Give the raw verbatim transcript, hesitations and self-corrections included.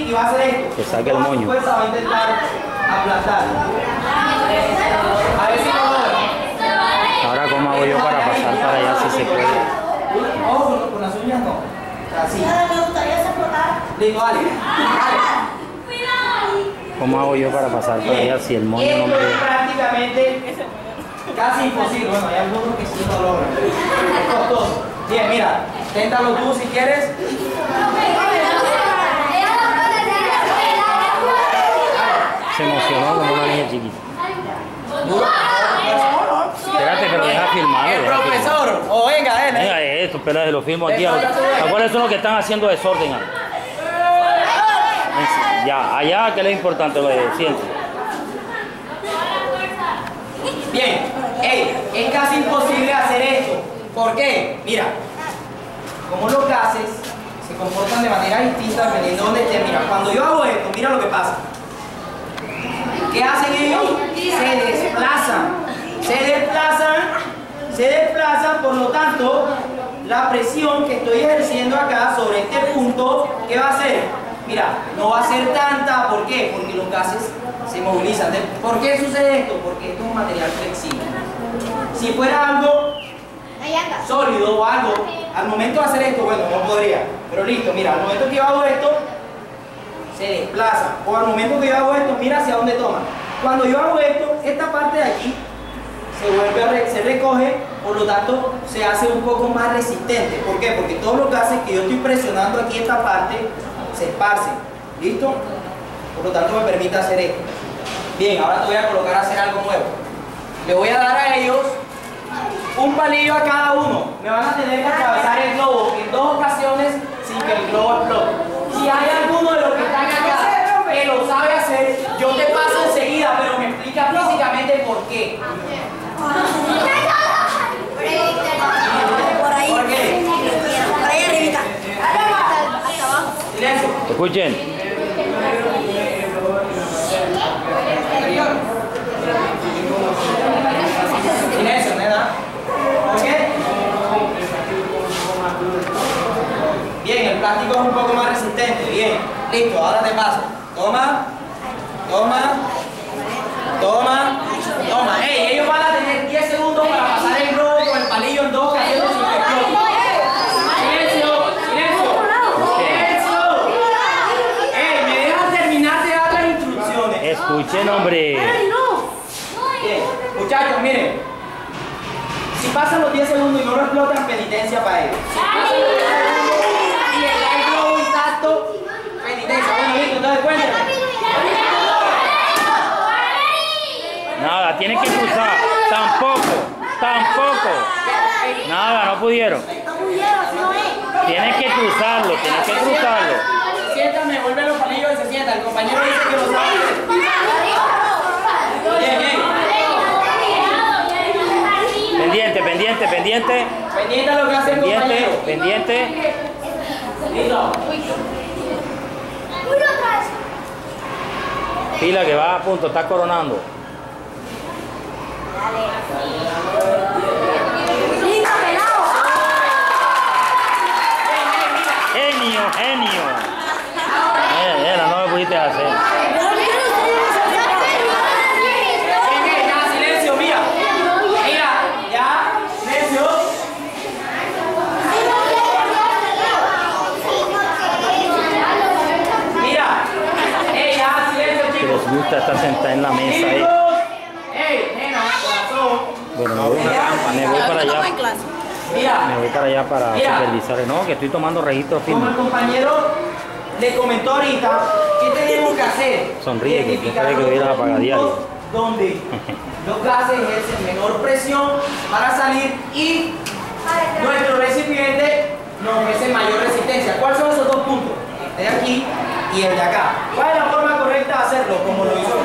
y va a hacer esto. Que saque el moño. Fuerza va a intentar aplastar. A ver si lo logra. Ahora, ¿cómo hago yo para pasar para allá si se puede? Ojo, con las uñas no. Así. Listo, dale. ¿Cómo hago yo para pasar para allá si el moño no me Esto es deja? prácticamente casi imposible. Bueno, hay algunos que sí lo logran. Es costoso. Bien, mira, inténtalo tú si quieres. Se emocionó como una niña chiquita. Espérate, pero deja filmarlo. El deja profesor, filmarlo. o venga, él. Venga, esto, espérate, lo filmo aquí. Acuérdense son los que están haciendo desorden ahí. Ya, allá, que es lo importante, lo de ciencia. Bien, hey, es casi imposible hacer esto. ¿Por qué? Mira, como los gases se comportan de manera distinta dependiendo de dónde estén. Mira, cuando yo hago esto, mira lo que pasa. ¿Qué hacen ellos? Se desplazan. Se desplazan, se desplazan, por lo tanto, la presión que estoy ejerciendo acá sobre este punto, ¿qué va a hacer? Mira, no va a ser tanta. ¿Por qué? Porque los gases se movilizan. ¿Por qué sucede esto? Porque esto es un material flexible. Si fuera algo sólido o algo, al momento de hacer esto, bueno, no podría. Pero listo, mira, al momento que yo hago esto, se desplaza. O al momento que yo hago esto, mira hacia dónde toma. Cuando yo hago esto, esta parte de aquí se vuelve a re se recoge, por lo tanto se hace un poco más resistente. ¿Por qué? Porque todos los gases que yo estoy presionando aquí esta parte se esparcen. ¿Listo? Por lo tanto me permite hacer esto. Bien, ahora te voy a colocar a hacer algo nuevo. Le voy a dar a ellos un palillo a cada uno. Me van a tener que atravesar el globo en dos ocasiones sin que el globo explote. Si hay alguno de los que están acá que lo sabe hacer, yo te paso enseguida, pero me explica físicamente por qué. Por ahí. ¿Por qué? Por ahí arribita. Silencio. Escuchen. Silencio, nena. ¿Por qué? Bien, el plástico es un poco más resistente. Bien, listo, ahora te paso. Toma, toma, toma, toma. Ey, ellos van a tener diez segundos para pasar el globo con el palillo en dos ocasiones sin que explote. Silencio, silencio, silencio. Ey, me dejan terminar de dar las instrucciones. Escuchen, hombre. Bien, muchachos, miren. Si pasan los diez segundos y no lo explotan, penitencia para ellos. Y el globo intacto, penitencia. Bueno, listo, entonces cuéntame. Nada, tienen que cruzar. Tampoco, tampoco. Nada, no pudieron. Tienen que cruzarlo, tienen que cruzarlo. Siéntame, vuelve los palillos y se sienta. El compañero dice que lo sabe hacer. Bien, bien. Pendiente, pendiente, pendiente. Pendiente a lo que hace el Pendiente, compañero. pendiente. Listo. Pila que va a punto, está coronando. Genio, genio. Eh, eh, no me pudiste hacer. Ya, silencio, mira. Mira, ya, silencio. Mira. Ey, ya, silencio, Que chicos. les gusta estar sentada en la mesa ahí. Ey, nena, corazón. Bueno, me voy, me voy para allá. Mira. Me voy para allá para Mira. supervisar. No, que estoy tomando registro Como firme. el compañero le comentó ahorita, ¿qué tenemos que hacer? Sonríe, que Identificar después de que los voy a apagar diario. puntos donde los gases ejercen menor presión para salir y nuestro recipiente nos ofrece mayor resistencia. ¿Cuáles son esos dos puntos? El de aquí y el de acá. ¿Cuál es la forma correcta de hacerlo? Como lo hizo